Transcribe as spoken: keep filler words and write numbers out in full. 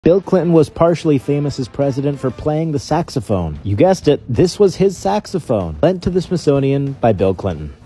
Bill Clinton was partially famous as president for playing the saxophone. You guessed it, this was his saxophone, lent to the Smithsonian by Bill Clinton.